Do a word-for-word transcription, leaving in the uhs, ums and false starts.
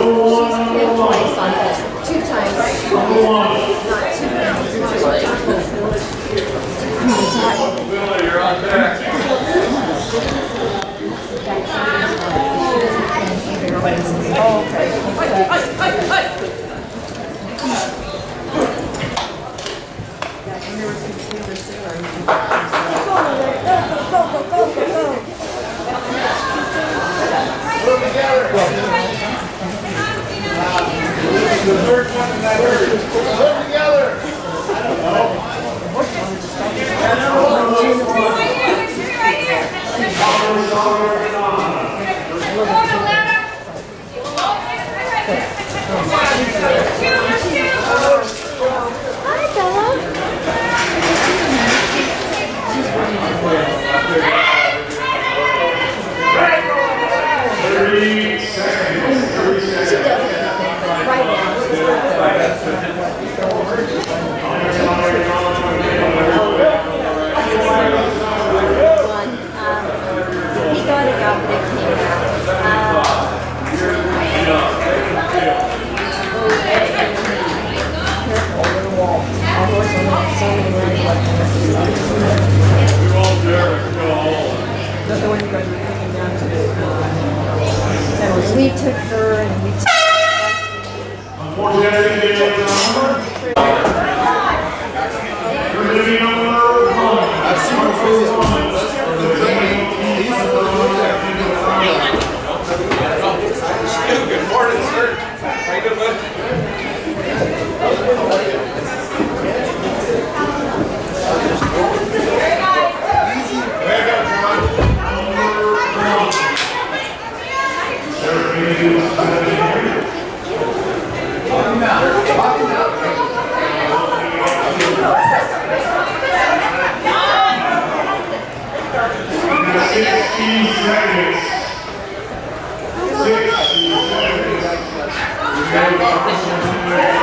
twice on it. Two times. Not two times. Billy, you're on deck. Oh, okay. The third one in that hurt. Put together. Hi, Bella. Thirty seconds. Thirty seconds. Right now. One. Um, he got it out, but it came out. We took her and we took Good morning, sir. How you doing, bud? Sixty seconds. Sixty seconds.